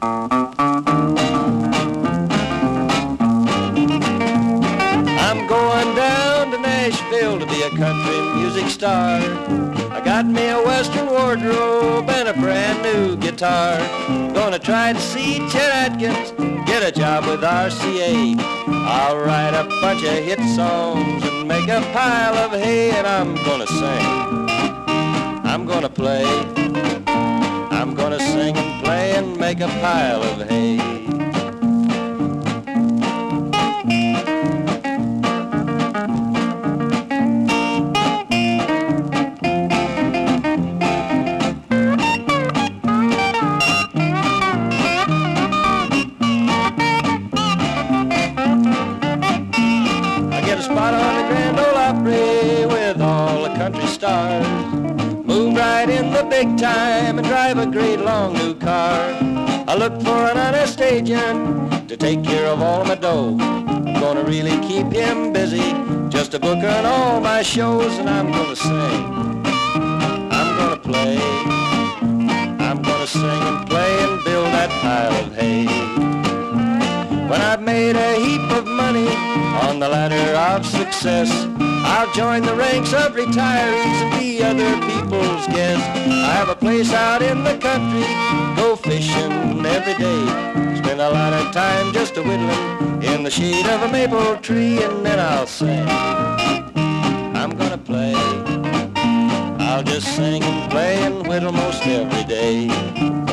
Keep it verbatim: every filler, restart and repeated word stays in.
I'm going down to Nashville to be a country music star. I got me a western wardrobe and a brand new guitar. Gonna try to see Chet Atkins, get a job with R C A. I'll write a bunch of hit songs and make a pile of hay. And I'm gonna sing, I'm gonna play, I'm gonna sing and play and make a pile of hay. Spot on the Grand Ole Opry with all the country stars. Move right in the big time and drive a great long new car. I look for an honest agent to take care of all my dough. I'm gonna really keep him busy just to book on all my shows. And I'm gonna sing, I'm gonna play, I'm gonna sing and play and build that pile of hay. When I've made a heap of money on the ladder of success, I'll join the ranks of retirees and be other people's guest. I have a place out in the country, go fishing every day. Spend a lot of time just a whittling in the shade of a maple tree. And then I'll sing, I'm gonna play, I'll just sing and play and whittle most every day.